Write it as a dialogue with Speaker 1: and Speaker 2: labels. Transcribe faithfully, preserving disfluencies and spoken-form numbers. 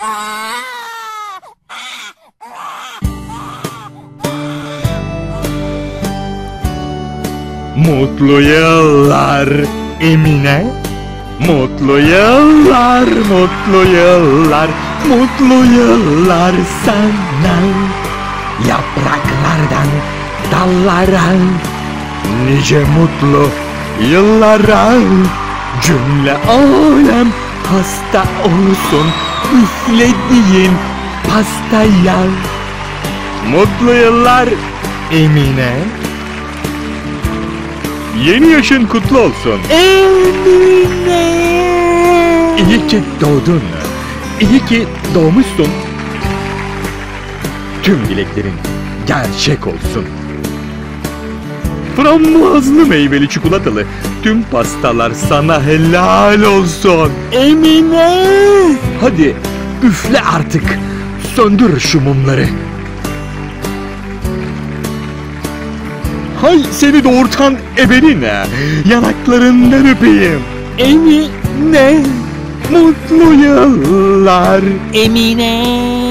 Speaker 1: Mutlu yıllar Emine. Mutlu yıllar, mutlu yıllar, mutlu yıllar sana. Yapraklardan dallara, nice mutlu yıllara. Cümle alem hasta olsun üflediğin pastaya. Mutlu yıllar Emine. Yeni yaşın kutlu olsun.
Speaker 2: Emine.
Speaker 1: İyi ki doğdun. İyi ki doğmuşsun. Tüm dileklerin gerçek olsun. Frambuazlı meyveli çikolatalı tüm pastalar sana helal olsun.
Speaker 2: Emine.
Speaker 1: Hadi üfle artık. Söndür şu mumları. Hay seni doğurtan ebenine, yanaklarından öpeyim.
Speaker 2: Emine.
Speaker 1: Mutlu yıllar
Speaker 2: Emine.